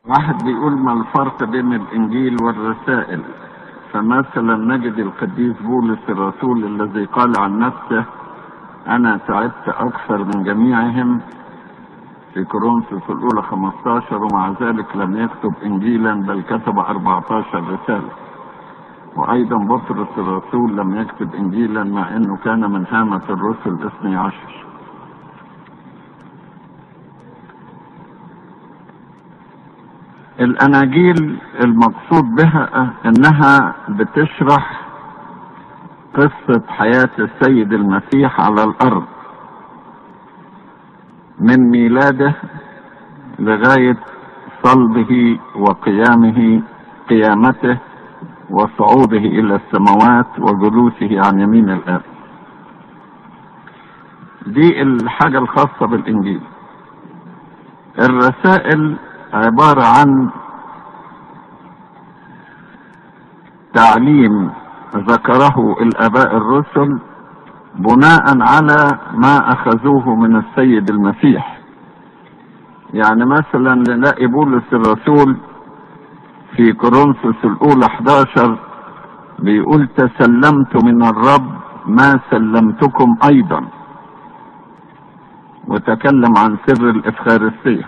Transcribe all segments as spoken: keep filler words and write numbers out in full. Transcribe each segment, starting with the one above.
واحد بيقول ما الفرق بين الإنجيل والرسائل؟ فمثلا نجد القديس بولس الرسول الذي قال عن نفسه أنا تعبت أكثر من جميعهم في كورنثوس الأولى خمسة عشر، ومع ذلك لم يكتب إنجيلا بل كتب أربعة عشر رسالة. وأيضا بطرس الرسول لم يكتب إنجيلا مع أنه كان من هامة الرسل الاثني عشر. الأناجيل المقصود بها أنها بتشرح قصة حياة السيد المسيح على الأرض من ميلاده لغاية صلبه وقيامه قيامته وصعوده إلى السماوات وجلوسه عن يمين الآب. دي الحاجة الخاصة بالإنجيل. الرسائل عبارة عن تعليم ذكره الآباء الرسل بناء على ما أخذوه من السيد المسيح. يعني مثلا نلاقي بولس الرسول في كورنثوس الأولى إحدى عشر بيقول تسلمت من الرب ما سلمتكم أيضا، وتكلم عن سر الإفخارستية.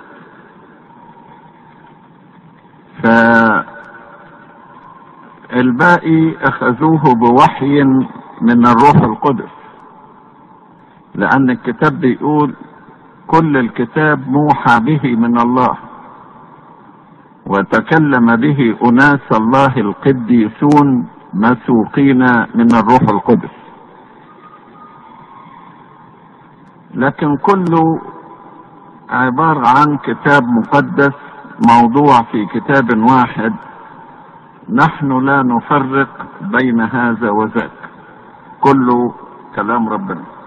فالباقي أخذوه بوحي من الروح القدس، لأن الكتاب بيقول كل الكتاب موحى به من الله وتكلم به أناس الله القديسون مسوقين من الروح القدس. لكن كله عبارة عن كتاب مقدس موضوع في كتاب واحد، نحن لا نفرق بين هذا وذاك، كله كلام ربنا.